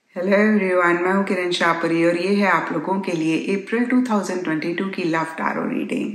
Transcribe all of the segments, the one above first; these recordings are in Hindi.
हेलो एवरीवन, मैं हूं किरण शाहपुरी और ये है आप लोगों के लिए अप्रैल 2022 की लव टैरो रीडिंग।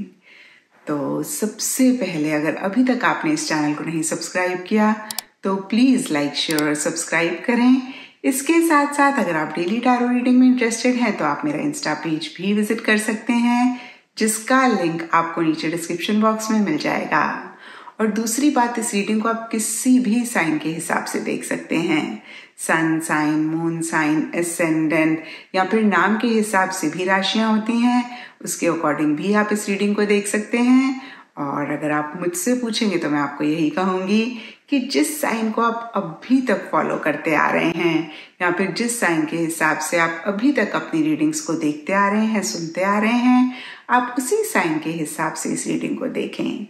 तो सबसे पहले अगर अभी तक आपने इस चैनल को नहीं सब्सक्राइब किया तो प्लीज़ लाइक, शेयर और सब्सक्राइब करें। इसके साथ साथ अगर आप डेली टैरो रीडिंग में इंटरेस्टेड हैं तो आप मेरा इंस्टा पेज भी विजिट कर सकते हैं, जिसका लिंक आपको नीचे डिस्क्रिप्शन बॉक्स में मिल जाएगा। और दूसरी बात, इस रीडिंग को आप किसी भी साइन के हिसाब से देख सकते हैं। Sun sign, moon sign, ascendant या फिर नाम के हिसाब से भी राशियां होती हैं, उसके अकॉर्डिंग भी आप इस रीडिंग को देख सकते हैं। और अगर आप मुझसे पूछेंगे तो मैं आपको यही कहूंगी कि जिस साइन को आप अभी तक फॉलो करते आ रहे हैं या फिर जिस साइन के हिसाब से आप अभी तक अपनी रीडिंग्स को देखते आ रहे हैं, सुनते आ रहे हैं, आप उसी साइन के हिसाब से इस रीडिंग को देखें।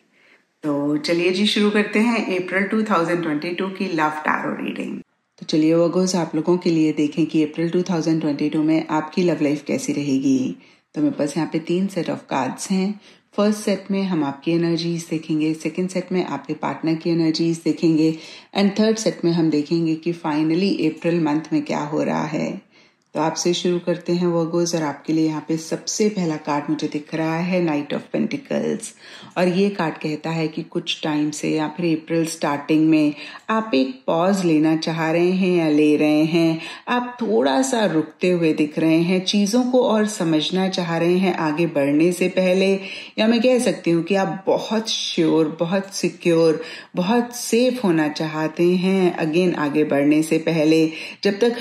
तो चलिए जी, शुरू करते हैं अप्रैल 2022 की लव टैरो रीडिंग। तो चलिए वर्गोस, आप लोगों के लिए देखें कि अप्रैल 2022 में आपकी लव लाइफ कैसी रहेगी। तो मेरे पास यहाँ पे 3 सेट ऑफ कार्ड्स हैं। फर्स्ट सेट में हम आपकी एनर्जीज देखेंगे, सेकंड सेट में आपके पार्टनर की एनर्जीज देखेंगे एंड थर्ड सेट में हम देखेंगे कि फाइनली अप्रैल मंथ में क्या हो रहा है। तो आपसे शुरू करते हैं वर्गोस, और आपके लिए यहाँ पे सबसे पहला कार्ड मुझे दिख रहा है नाइट ऑफ पेंटिकल्स। और ये कार्ड कहता है कि कुछ टाइम से या फिर अप्रैल स्टार्टिंग में आप एक पॉज लेना चाह रहे हैं या ले रहे हैं। आप थोड़ा सा रुकते हुए दिख रहे हैं, चीज़ों को और समझना चाह रहे हैं आगे बढ़ने से पहले, या मैं कह सकती हूँ कि आप बहुत श्योर, बहुत सिक्योर, बहुत सेफ होना चाहते हैं अगेन आगे बढ़ने से पहले। जब तक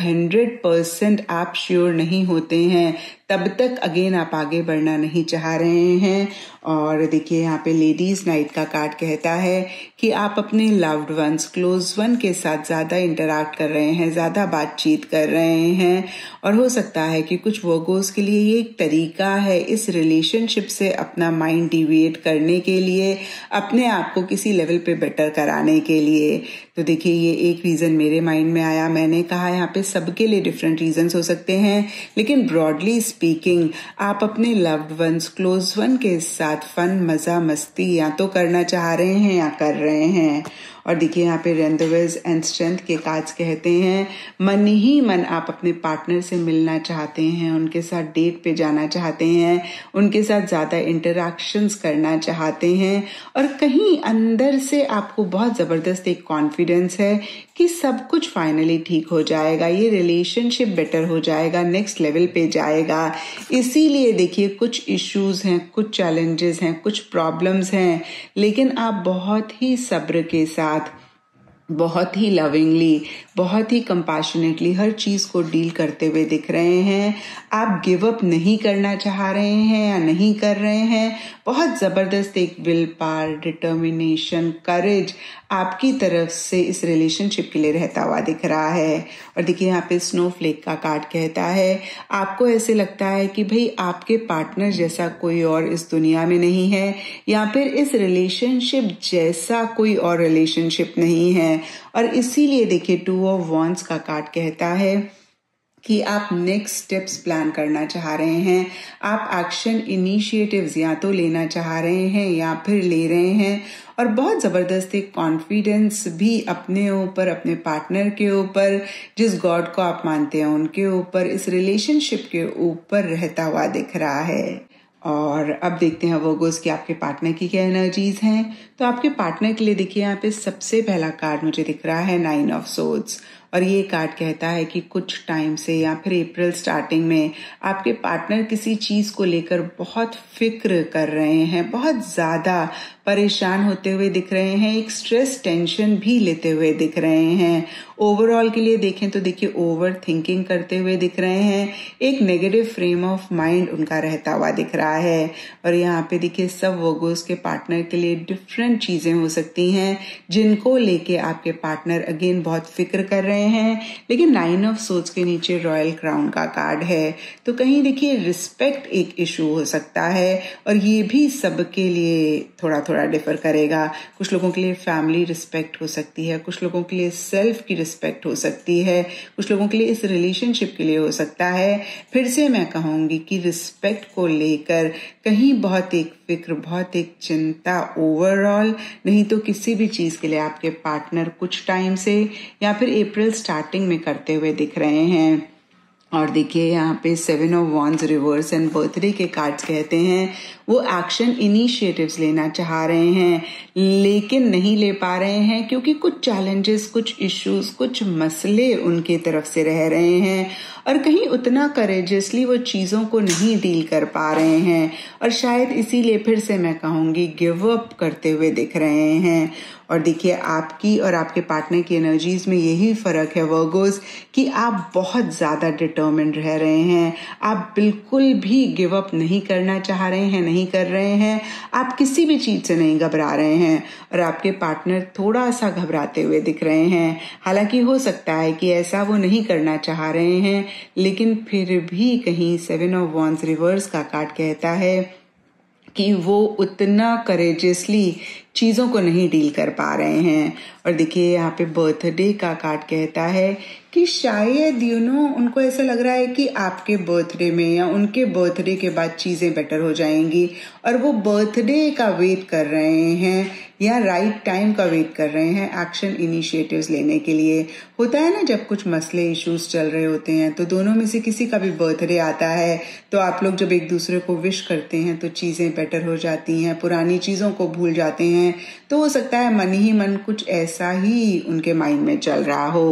100% आप श्योर नहीं होते हैं तब तक अगेन आप आगे बढ़ना नहीं चाह रहे हैं। और देखिए यहाँ पे लेडीज नाइट का कार्ड कहता है कि आप अपने लव्ड वंस, क्लोज वन के साथ ज्यादा इंटरैक्ट कर रहे हैं, ज्यादा बातचीत कर रहे हैं। और हो सकता है कि कुछ वर्गोस के लिए ये एक तरीका है इस रिलेशनशिप से अपना माइंड डिविएट करने के लिए, अपने आप को किसी लेवल पे बेटर कराने के लिए। तो देखिए ये एक रीजन मेरे माइंड में आया। मैंने कहा यहाँ पे सबके लिए डिफरेंट रीजंस हो सकते हैं, लेकिन ब्रॉडली स्पीकिंग आप अपने लव्ड वंस, क्लोज वन के साथ फन, मजा, मस्ती या तो करना चाह रहे हैं या कर रहे हैं। और देखिए यहाँ पे रेंडोवेज एंड स्ट्रेंथ के कार्ड्स कहते हैं मन ही मन आप अपने पार्टनर से मिलना चाहते हैं, उनके साथ डेट पे जाना चाहते हैं, उनके साथ ज्यादा इंटरैक्शंस करना चाहते हैं। और कहीं अंदर से आपको बहुत जबरदस्त एक कॉन्फिडेंस है कि सब कुछ फाइनली ठीक हो जाएगा, ये रिलेशनशिप बेटर हो जाएगा, नेक्स्ट लेवल पे जाएगा। इसीलिए देखिए कुछ इश्यूज हैं, कुछ चैलेंजेस हैं, कुछ प्रॉब्लम्स हैं, लेकिन आप बहुत ही सब्र के साथ, बहुत ही लविंगली, बहुत ही कंपैशनेटली हर चीज को डील करते हुए दिख रहे हैं। आप गिव अप नहीं करना चाह रहे हैं या नहीं कर रहे हैं। बहुत जबरदस्त एक विल पावर, डिटर्मिनेशन, करेज आपकी तरफ से इस रिलेशनशिप के लिए रहता हुआ दिख रहा है। और देखिए यहाँ पे स्नोफ्लेक का कार्ड कहता है आपको ऐसे लगता है कि भाई आपके पार्टनर जैसा कोई और इस दुनिया में नहीं है, या फिर इस रिलेशनशिप जैसा कोई और रिलेशनशिप नहीं है। और इसीलिए देखिए 2 ऑफ वॉन्ड्स का कार्ड कहता है कि आप नेक्स्ट स्टेप्स प्लान करना चाह रहे हैं, आप एक्शन इनिशिएटिव्स या तो लेना चाह रहे हैं या फिर ले रहे हैं। और बहुत जबरदस्त एक कॉन्फिडेंस भी अपने ऊपर, अपने पार्टनर के ऊपर, जिस गॉड को आप मानते हैं उनके ऊपर, इस रिलेशनशिप के ऊपर रहता हुआ दिख रहा है। और अब देखते हैं वर्गोस कि आपके पार्टनर की क्या एनर्जीज हैं। तो आपके पार्टनर के लिए देखिए यहाँ पे सबसे पहला कार्ड मुझे दिख रहा है 9 ऑफ सोर्ड्स। और ये कार्ड कहता है कि कुछ टाइम से या फिर अप्रैल स्टार्टिंग में आपके पार्टनर किसी चीज को लेकर बहुत फिक्र कर रहे हैं, बहुत ज्यादा परेशान होते हुए दिख रहे हैं, एक स्ट्रेस टेंशन भी लेते हुए दिख रहे हैं। ओवरऑल के लिए देखें तो देखिए ओवर थिंकिंग करते हुए दिख रहे हैं, एक नेगेटिव फ्रेम ऑफ माइंड उनका रहता हुआ दिख रहा है। और यहाँ पे देखिए सब वर्गोस के पार्टनर के लिए डिफरेंट चीजें हो सकती हैं जिनको लेके आपके पार्टनर अगेन बहुत फिक्र कर रहे हैं। लेकिन 9 ऑफ सोर्ड्स के नीचे रॉयल क्राउन का कार्ड है, तो कहीं देखिए रिस्पेक्ट एक इशू हो सकता है, और ये भी सबके लिए थोड़ा थोड़ा डिफर करेगा। कुछ लोगों के लिए फैमिली रिस्पेक्ट हो सकती है, कुछ लोगों के लिए सेल्फ की रिस्पेक्ट हो सकती है, कुछ लोगों के लिए इस रिलेशनशिप के लिए हो सकता है। फिर से मैं कहूंगी कि रिस्पेक्ट को लेकर कहीं बहुत एक फिक्र, बहुत एक चिंता ओवरऑल, नहीं तो किसी भी चीज के लिए आपके पार्टनर कुछ टाइम से या फिर अप्रैल स्टार्टिंग में करते हुए दिख रहे हैं। और देखिए यहाँ पे 7 of wands reverse and birthday के कार्ड्स कहते हैं वो एक्शन इनिशिएटिव्स लेना चाह रहे हैं लेकिन नहीं ले पा रहे हैं क्योंकि कुछ चैलेंजेस, कुछ इश्यूज, कुछ मसले उनके तरफ से रह रहे हैं और कहीं उतना करेजियसली वो चीज़ों को नहीं डील कर पा रहे हैं और शायद इसीलिए फिर से मैं कहूँगी गिव अप करते हुए दिख रहे हैं। और देखिए आपकी और आपके पार्टनर की एनर्जीज में यही फर्क है वर्गोस कि आप बहुत ज़्यादा डिटर्मिन्ड रह रहे हैं, आप बिल्कुल भी गिव अप नहीं करना चाह रहे हैं, नहीं कर रहे हैं, आप किसी भी चीज़ से नहीं घबरा रहे हैं और आपके पार्टनर थोड़ा सा घबराते हुए दिख रहे हैं। हालांकि हो सकता है कि ऐसा वो नहीं करना चाह रहे हैं लेकिन फिर भी कहीं 7 ऑफ वॉन्ड्स रिवर्स का कार्ड कहता है कि वो उतना करेजियसली चीज़ों को नहीं डील कर पा रहे हैं। और देखिए यहाँ पे बर्थडे का कार्ड कहता है कि शायद उनको ऐसा लग रहा है कि आपके बर्थडे में या उनके बर्थडे के बाद चीज़ें बेटर हो जाएंगी और वो बर्थडे का वेट कर रहे हैं या राइट टाइम का वेट कर रहे हैं एक्शन इनिशिएटिव्स लेने के लिए। होता है ना जब कुछ मसले इश्यूज चल रहे होते हैं तो दोनों में से किसी का भी बर्थडे आता है तो आप लोग जब एक दूसरे को विश करते हैं तो चीज़ें बेटर हो जाती हैं, पुरानी चीज़ों को भूल जाते हैं। तो हो सकता है मन ही मन कुछ ऐसा ही उनके माइंड में चल रहा हो।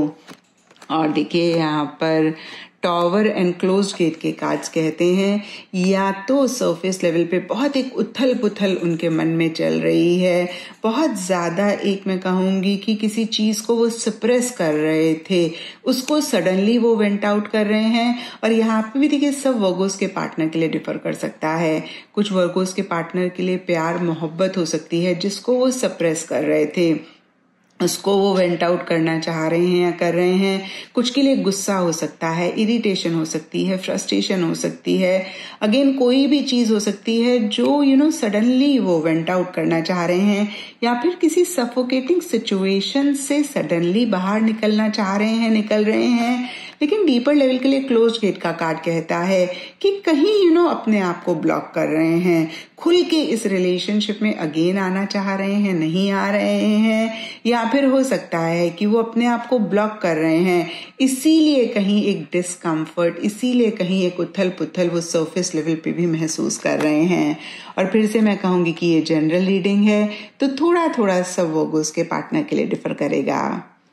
और देखिए यहाँ पर टॉवर एंड क्लोज गेट के कार्ड्स कहते हैं या तो सरफेस लेवल पे बहुत एक उथल पुथल उनके मन में चल रही है, बहुत ज़्यादा एक मैं कहूँगी कि किसी चीज़ को वो सप्रेस कर रहे थे उसको सडनली वो वेंट आउट कर रहे हैं। और यहाँ पे भी देखिए सब वर्गोस के पार्टनर के लिए डिफर कर सकता है। कुछ वर्गोस के पार्टनर के लिए प्यार मोहब्बत हो सकती है जिसको वो सप्रेस कर रहे थे, उसको वो वेंट आउट करना चाह रहे हैं या कर रहे हैं। कुछ के लिए गुस्सा हो सकता है, इरिटेशन हो सकती है, फ्रस्ट्रेशन हो सकती है, अगेन कोई भी चीज हो सकती है जो सडनली वो वेंट आउट करना चाह रहे हैं या फिर किसी सफोकेटिंग सिचुएशन से सडनली बाहर निकलना चाह रहे हैं, निकल रहे हैं। लेकिन डीपर लेवल के लिए क्लोज गेट का कार्ड कहता है कि कहीं अपने आप को ब्लॉक कर रहे हैं, खुल के इस रिलेशनशिप में अगेन आना चाह रहे हैं, नहीं आ रहे हैं, या फिर हो सकता है कि वो अपने आप को ब्लॉक कर रहे हैं, इसीलिए कहीं एक डिस्कम्फर्ट, इसीलिए कहीं एक उथल पुथल वो सरफेस लेवल पे भी महसूस कर रहे हैं। और फिर से मैं कहूंगी कि ये जनरल रीडिंग है तो थोड़ा थोड़ा सब वर्गोस के पार्टनर के लिए डिफर करेगा।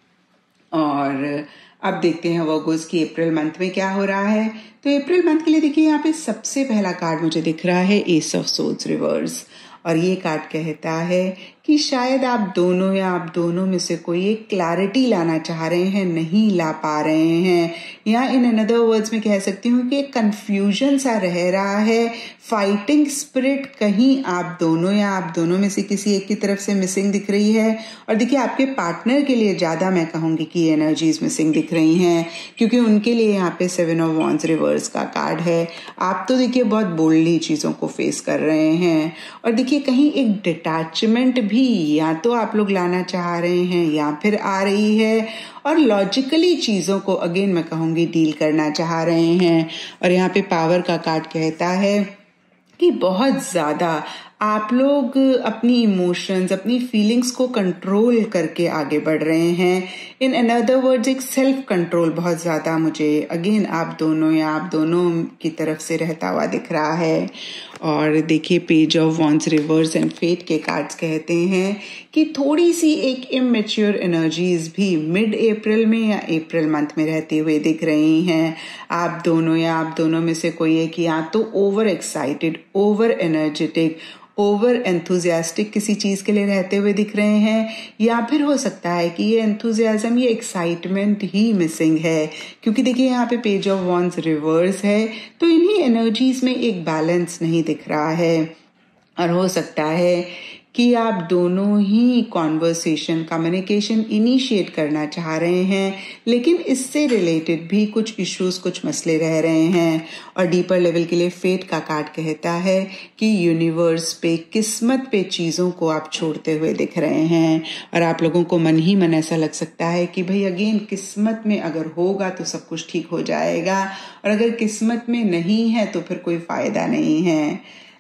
और अब देखते हैं वर्गोस की अप्रैल मंथ में क्या हो रहा है। तो अप्रैल मंथ के लिए देखिए यहाँ पे सबसे पहला कार्ड मुझे दिख रहा है एस ऑफ सोर्ड्स रिवर्स और ये कार्ड कहता है कि शायद आप दोनों या आप दोनों में से कोई एक क्लैरिटी लाना चाह रहे हैं, नहीं ला पा रहे हैं, या इन अनदर वर्ड्स में कह सकती हूँ कि एक कंफ्यूजन सा रह रहा है, फाइटिंग स्पिरिट कहीं आप दोनों या आप दोनों में से किसी एक की तरफ से मिसिंग दिख रही है। और देखिए आपके पार्टनर के लिए ज्यादा मैं कहूंगी कि एनर्जीज मिसिंग दिख रही हैं क्योंकि उनके लिए यहाँ पे 7 ऑफ वॉन्ड्स रिवर्स का कार्ड है। आप तो देखिए बहुत बोल्डली चीजों को फेस कर रहे हैं और देखिए कहीं एक डिटैचमेंट भी या तो आप लोग लाना चाह रहे हैं या फिर आ रही है और लॉजिकली चीजों को अगेन मैं कहूंगी डील करना चाह रहे हैं। और यहाँ पे पावर का कार्ड कहता है कि बहुत ज्यादा आप लोग अपनी इमोशंस, अपनी फीलिंग्स को कंट्रोल करके आगे बढ़ रहे हैं। इन अनदर वर्ड्स एक सेल्फ कंट्रोल बहुत ज्यादा मुझे अगेन आप दोनों या आप दोनों की तरफ से रहता हुआ दिख रहा है। और देखिए page of wands reverse and fate के कार्ड्स कहते हैं कि थोड़ी सी एक इमेच्योर एनर्जीज भी मिड अप्रैल में या अप्रैल मंथ में रहते हुए दिख रही हैं। आप दोनों या आप दोनों में से कोई एक या तो over excited, over energetic, over enthusiastic किसी चीज के लिए रहते हुए दिख रहे हैं या फिर हो सकता है कि ये एंथुजियाज्म, ये एक्साइटमेंट ही मिसिंग है क्योंकि देखिए यहाँ पे पेज ऑफ वॉन्ड्स रिवर्स है तो इन्हीं एनर्जीज में एक बैलेंस नहीं दिख रहा है। और हो सकता है कि आप दोनों ही कॉन्वर्सेशन, कम्युनिकेशन इनिशिएट करना चाह रहे हैं लेकिन इससे रिलेटेड भी कुछ इश्यूज, कुछ मसले रह रहे हैं। और डीपर लेवल के लिए फेट का कार्ड कहता है कि यूनिवर्स पे, किस्मत पे चीजों को आप छोड़ते हुए दिख रहे हैं और आप लोगों को मन ही मन ऐसा लग सकता है कि भाई अगेन किस्मत में अगर होगा तो सब कुछ ठीक हो जाएगा और अगर किस्मत में नहीं है तो फिर कोई फायदा नहीं है।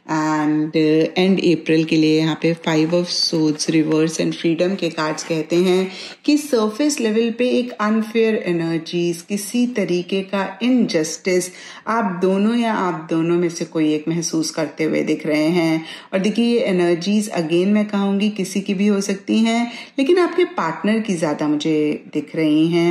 एंड एंड अप्रैल के लिए यहाँ पे 5 of swords reverse and freedom के कार्ड्स कहते हैं कि सरफेस लेवल पे एक अनफेयर एनर्जीज, किसी तरीके का इनजस्टिस आप दोनों या आप दोनों में से कोई एक महसूस करते हुए दिख रहे हैं। और देखिए ये एनर्जीज अगेन मैं कहूँगी किसी की भी हो सकती हैं, लेकिन आपके पार्टनर की ज़्यादा मुझे दिख रही हैं।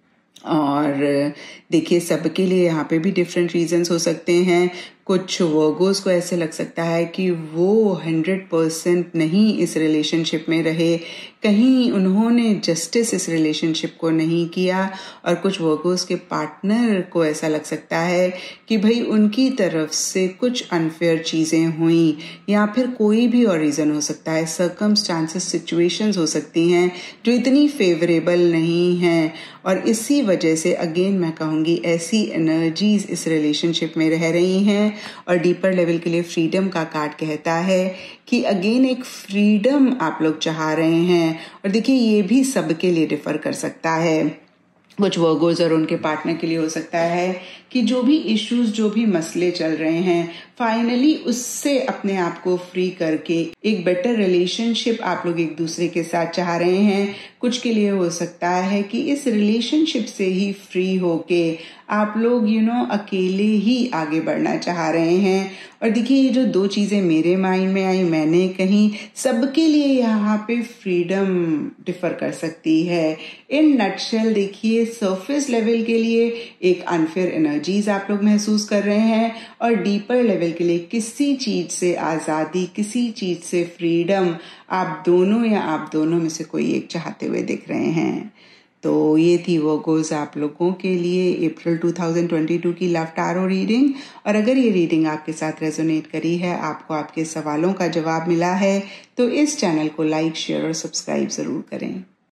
और देखिए सबके लिए यहाँ पे भी डिफरेंट रीजंस हो सकते हैं। कुछ वर्गोस को ऐसे लग सकता है कि वो 100% नहीं इस रिलेशनशिप में रहे, कहीं उन्होंने जस्टिस इस रिलेशनशिप को नहीं किया। और कुछ वर्गोस के पार्टनर को ऐसा लग सकता है कि भाई उनकी तरफ से कुछ अनफेयर चीज़ें हुई, या फिर कोई भी और रीज़न हो सकता है, सर्कमस्टांसेस, सिचुएशंस हो सकती हैं जो इतनी फेवरेबल नहीं हैं। और इसी वजह से अगेन मैं कहूँगी ऐसी एनर्जीज इस रिलेशनशिप में रह रही हैं। और डीपर लेवल के लिए फ्रीडम का कार्ड कहता है कि अगेन एक फ्रीडम आप लोग चाह रहे हैं। और देखिए ये भी सबके लिए डिफर कर सकता है। कुछ वर्गोज और उनके पार्टनर के लिए हो सकता है कि जो भी इश्यूज, जो भी मसले चल रहे हैं, फाइनली उससे अपने आप को फ्री करके एक बेटर रिलेशनशिप आप लोग एक दूसरे के साथ चाह रहे हैं। कुछ के लिए हो सकता है कि इस रिलेशनशिप से ही फ्री होके आप लोग अकेले ही आगे बढ़ना चाह रहे हैं। और देखिए ये जो दो चीजें मेरे माइंड में आई, मैंने कहीं सबके लिए यहाँ पे फ्रीडम डिफर कर सकती है। इन नटशेल देखिए सरफेस लेवल के लिए एक अनफेयर एनर्जीज आप लोग महसूस कर रहे हैं, और डीपर लेवल के लिए किसी चीज से आजादी, किसी चीज से फ्रीडम आप दोनों या आप दोनों में से कोई एक चाहते हुए दिख रहे हैं। तो ये थी वर्गोस आप लोगों के लिए अप्रैल 2022 की लव टैरो रीडिंग। और अगर ये रीडिंग आपके साथ रेजोनेट करी है, आपको आपके सवालों का जवाब मिला है, तो इस चैनल को लाइक, शेयर और सब्सक्राइब जरूर करें।